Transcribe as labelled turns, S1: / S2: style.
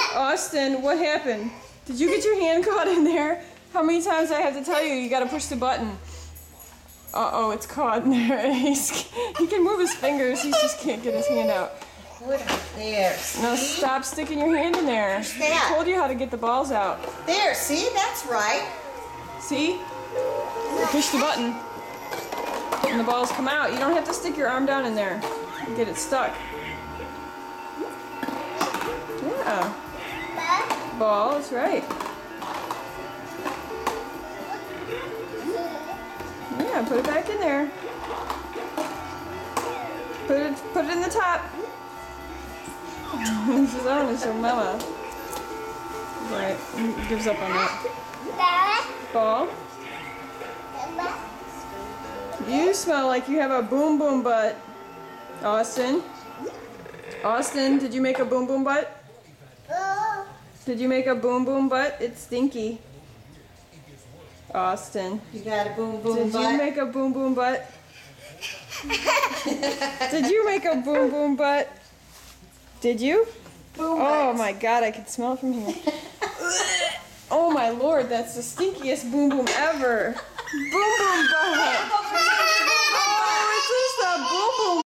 S1: Austin, what happened? Did you get your hand caught in there? How many times do I have to tell you? You gotta push the button. Uh-oh, it's caught in there. He can move his fingers, he just can't get his hand out.
S2: Put it there. See?
S1: Now stop sticking your hand in there.
S2: What's that?
S1: I told you how to get the balls out.
S2: There, see? That's right.
S1: See? Push the button. And the balls come out. You don't have to stick your arm down in there and get it stuck. Yeah. Balls, right. Yeah, put it back in there. Put it in the top. This is on his mama. Right, gives up on that. Ball. You smell like you have a boom boom butt. Austin. Austin, did you make a boom boom butt? Did you make a boom boom butt? It's stinky. Austin.
S2: You got a boom boom butt?
S1: Did you make a boom boom butt? Did you make a boom boom butt? Did you?
S2: Boom
S1: Oh
S2: butts.
S1: my god, I can smell it from here. Oh my lord, that's the stinkiest boom boom ever. Boom boom butt.